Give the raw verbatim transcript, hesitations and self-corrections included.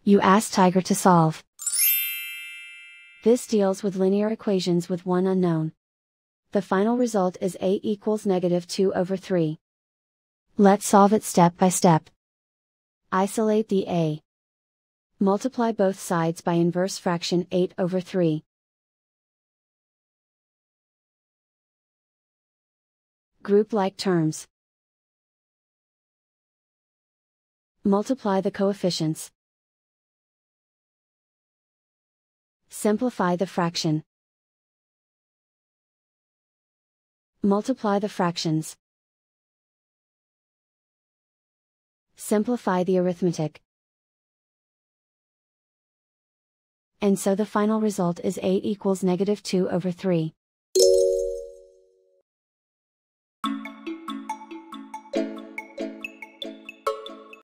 You ask Tiger to solve. This deals with linear equations with one unknown. The final result is a equals negative two over three. Let's solve it step by step. Isolate the a. Multiply both sides by inverse fraction eight over three. Group like terms. Multiply the coefficients. Simplify the fraction. Multiply the fractions. Simplify the arithmetic. And so the final result is a equals negative two over three.